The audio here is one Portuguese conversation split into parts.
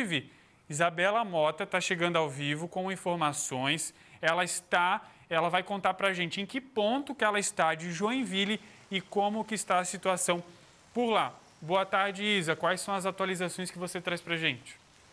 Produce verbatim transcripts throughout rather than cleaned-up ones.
Inclusive, Isabela Mota está chegando ao vivo com informações. Ela está, ela vai contar para a gente em que ponto que ela está de Joinville e como que está a situação por lá. Boa tarde, Isa. Quais são as atualizações que você traz para a gente?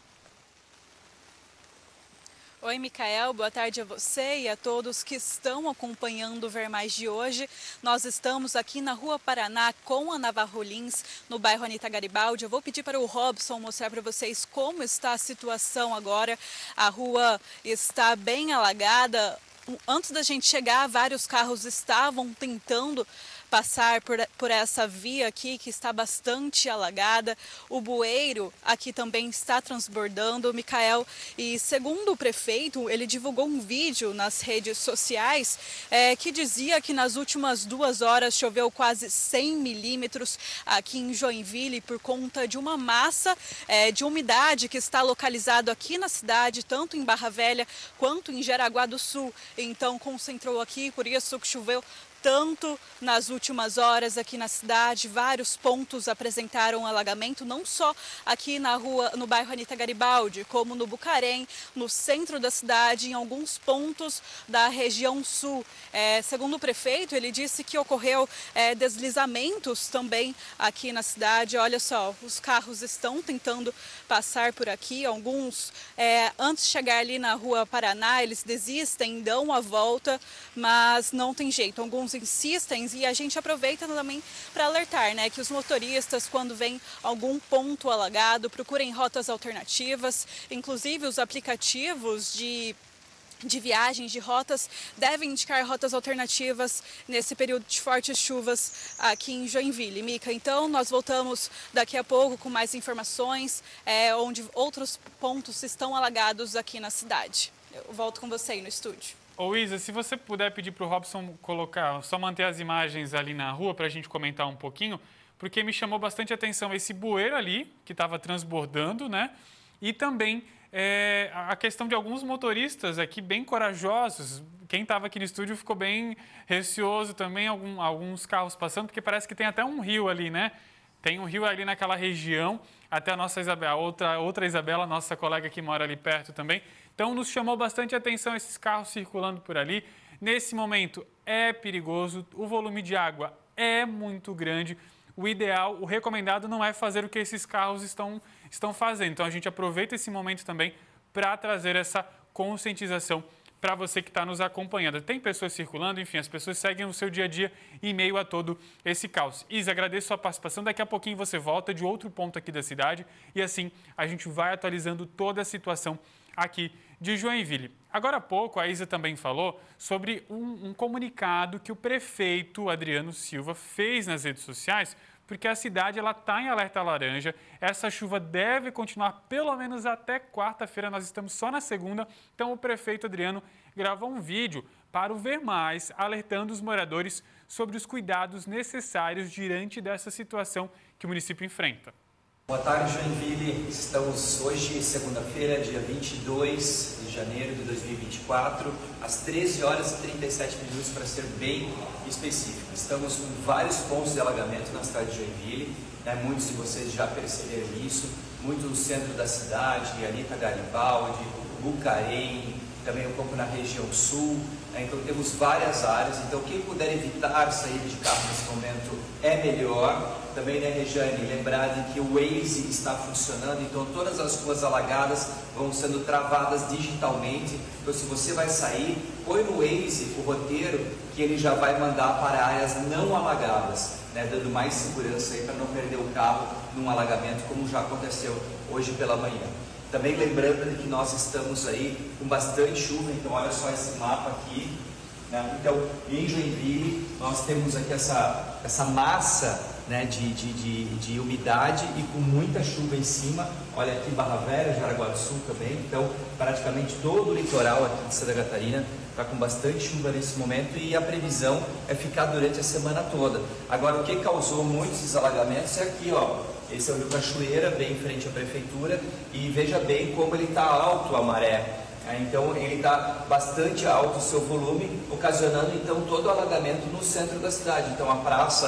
Oi, Micael, boa tarde a você e a todos que estão acompanhando o Ver Mais de hoje. Nós estamos aqui na Rua Paraná com a Navarro Lins, no bairro Anita Garibaldi. Eu vou pedir para o Robson mostrar para vocês como está a situação agora. A rua está bem alagada. Antes da gente chegar, vários carros estavam tentando passar por, por essa via aqui que está bastante alagada. O bueiro aqui também está transbordando, Micael. E segundo o prefeito, ele divulgou um vídeo nas redes sociais é, que dizia que nas últimas duas horas choveu quase cem milímetros aqui em Joinville por conta de uma massa é, de umidade que está localizado aqui na cidade, tanto em Barra Velha quanto em Jaraguá do Sul. Então concentrou aqui, por isso que choveu tanto nas últimas horas aqui na cidade. Vários pontos apresentaram alagamento, não só aqui na rua, no bairro Anita Garibaldi, como no Bucarém, no centro da cidade, em alguns pontos da região sul. É, segundo o prefeito, ele disse que ocorreu é, deslizamentos também aqui na cidade. Olha só, os carros estão tentando passar por aqui. Alguns, é, antes de chegar ali na Rua Paraná, eles desistem, dão a volta, mas não tem jeito. Alguns insistem e a gente aproveita também para alertar, né, que os motoristas, quando vem algum ponto alagado, procurem rotas alternativas. Inclusive os aplicativos de de viagens, de rotas, devem indicar rotas alternativas nesse período de fortes chuvas aqui em Joinville. Mica, então nós voltamos daqui a pouco com mais informações, é, onde outros pontos estão alagados aqui na cidade. Eu volto com você aí no estúdio. Ô Isa, se você puder pedir para o Robson colocar, só manter as imagens ali na rua para a gente comentar um pouquinho, porque me chamou bastante atenção esse bueiro ali, que estava transbordando, né? E também é, a questão de alguns motoristas aqui bem corajosos. Quem estava aqui no estúdio ficou bem receoso também, algum, alguns carros passando, porque parece que tem até um rio ali, né? Tem um rio ali naquela região, até a nossa Isabela, outra, outra Isabela, nossa colega que mora ali perto também. Então, nos chamou bastante atenção esses carros circulando por ali. Nesse momento, é perigoso, o volume de água é muito grande. O ideal, o recomendado não é fazer o que esses carros estão, estão fazendo. Então, a gente aproveita esse momento também para trazer essa conscientização para você que está nos acompanhando. Tem pessoas circulando, enfim, as pessoas seguem o seu dia a dia em meio a todo esse caos. Isa, agradeço a sua participação. Daqui a pouquinho você volta de outro ponto aqui da cidade e assim a gente vai atualizando toda a situação aqui de Joinville. Agora há pouco, a Isa também falou sobre um, um comunicado que o prefeito Adriano Silva fez nas redes sociais, porque a cidade está em alerta laranja. Essa chuva deve continuar pelo menos até quarta-feira, nós estamos só na segunda. Então o prefeito Adriano gravou um vídeo para o Ver Mais, alertando os moradores sobre os cuidados necessários diante dessa situação que o município enfrenta. Boa tarde, Joinville. Estamos hoje, segunda-feira, dia vinte e dois de janeiro de dois mil e vinte e quatro, às treze horas e trinta e sete minutos, para ser bem específico. Estamos com vários pontos de alagamento na cidade de Joinville, né? Muitos de vocês já perceberam isso, muito no centro da cidade, Anita Garibaldi, Bucarém, também um pouco na região sul, né? Então temos várias áreas. Então quem puder evitar sair de carro nesse momento é melhor. Também, né, Rejane, lembrar de que o Waze está funcionando, então todas as ruas alagadas vão sendo travadas digitalmente. Então se você vai sair, põe no Waze o roteiro que ele já vai mandar para áreas não alagadas, né, dando mais segurança aí para não perder o carro num alagamento, como já aconteceu hoje pela manhã. Também lembrando de que nós estamos aí com bastante chuva, então olha só esse mapa aqui, né? Então, em Joinville, nós temos aqui essa, essa massa, né, de, de, de, de umidade e com muita chuva em cima. Olha aqui Barra Velha, Jaraguá do Sul também. Então, praticamente todo o litoral aqui de Santa Catarina está com bastante chuva nesse momento e a previsão é ficar durante a semana toda. Agora, o que causou muitos alagamentos é aqui, ó. Esse é o Rio Cachoeira, bem em frente à prefeitura, e veja bem como ele está alto a maré. Então ele está bastante alto o seu volume, ocasionando então todo o alagamento no centro da cidade. Então a praça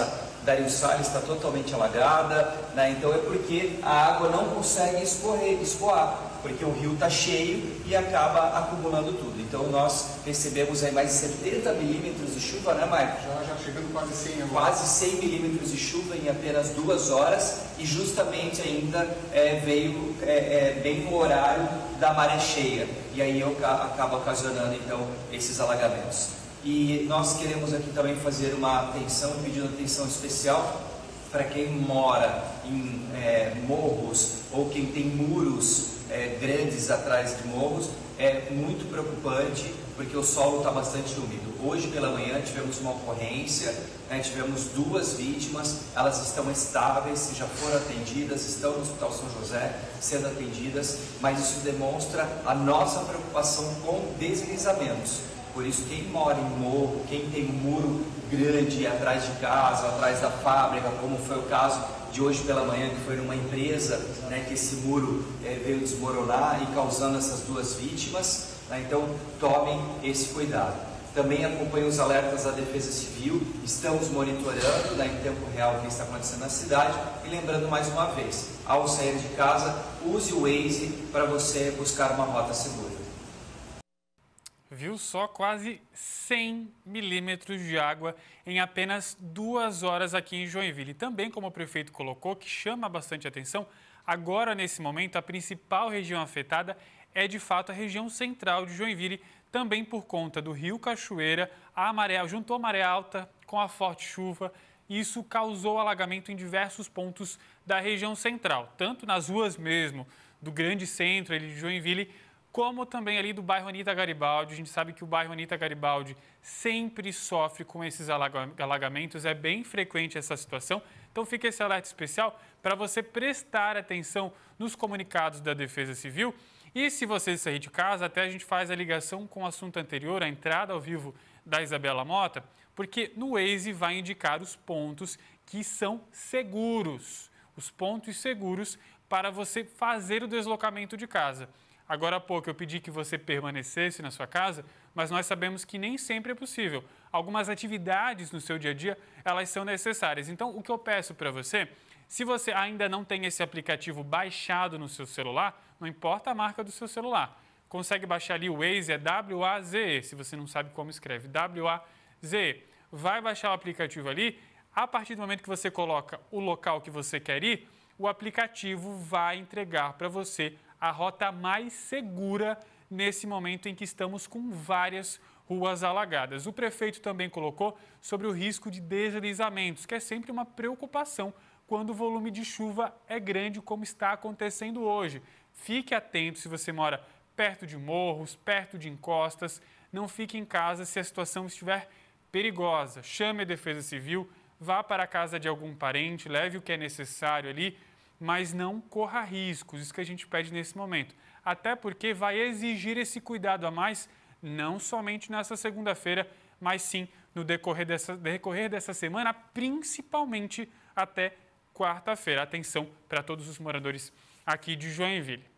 Dario Salles está totalmente alagada, né? Então é porque a água não consegue escorrer, escoar, porque o rio está cheio e acaba acumulando tudo. Então nós recebemos aí mais de setenta milímetros de chuva, né, Maicon? Já, já chegando quase cem agora. Quase cem milímetros de chuva em apenas duas horas e justamente ainda é, veio é, é, bem no horário da maré cheia. E aí eu, acaba ocasionando então esses alagamentos. E nós queremos aqui também fazer uma atenção, pedindo atenção especial para quem mora em é, morros ou quem tem muros é, grandes atrás de morros. É muito preocupante porque o solo está bastante úmido. Hoje pela manhã tivemos uma ocorrência, né, tivemos duas vítimas, elas estão estáveis, já foram atendidas, estão no Hospital São José sendo atendidas, mas isso demonstra a nossa preocupação com deslizamentos. Por isso, quem mora em morro, quem tem um muro grande atrás de casa, atrás da fábrica, como foi o caso de hoje pela manhã, que foi numa empresa, né, que esse muro é, veio desmoronar e causando essas duas vítimas, né, então tomem esse cuidado. Também acompanhem os alertas da Defesa Civil, estamos monitorando, né, em tempo real o que está acontecendo na cidade e lembrando mais uma vez, ao sair de casa, use o Waze para você buscar uma rota segura. Viu só, quase cem milímetros de água em apenas duas horas aqui em Joinville. Também, como o prefeito colocou, que chama bastante atenção, agora nesse momento a principal região afetada é de fato a região central de Joinville, também por conta do rio Cachoeira, a maré, juntou a maré alta com a forte chuva. Isso causou alagamento em diversos pontos da região central, tanto nas ruas mesmo do grande centro ali de Joinville, como também ali do bairro Anita Garibaldi. A gente sabe que o bairro Anita Garibaldi sempre sofre com esses alagamentos, é bem frequente essa situação. Então fica esse alerta especial para você prestar atenção nos comunicados da Defesa Civil. E se você sair de casa, até a gente faz a ligação com o assunto anterior, a entrada ao vivo da Isabela Mota, porque no Waze vai indicar os pontos que são seguros, os pontos seguros para você fazer o deslocamento de casa. Agora há pouco eu pedi que você permanecesse na sua casa, mas nós sabemos que nem sempre é possível. Algumas atividades no seu dia a dia, elas são necessárias. Então, o que eu peço para você, se você ainda não tem esse aplicativo baixado no seu celular, não importa a marca do seu celular, consegue baixar ali o Waze, é W A Z E, se você não sabe como escreve, W A Z E. Vai baixar o aplicativo ali, a partir do momento que você coloca o local que você quer ir, o aplicativo vai entregar para você a rota mais segura nesse momento em que estamos com várias ruas alagadas. O prefeito também colocou sobre o risco de deslizamentos, que é sempre uma preocupação quando o volume de chuva é grande, como está acontecendo hoje. Fique atento se você mora perto de morros, perto de encostas, não fique em casa se a situação estiver perigosa. Chame a Defesa Civil, vá para a casa de algum parente, leve o que é necessário ali, mas não corra riscos, isso que a gente pede nesse momento. Até porque vai exigir esse cuidado a mais, não somente nessa segunda-feira, mas sim no decorrer dessa, decorrer dessa semana, principalmente até quarta-feira. Atenção para todos os moradores aqui de Joinville.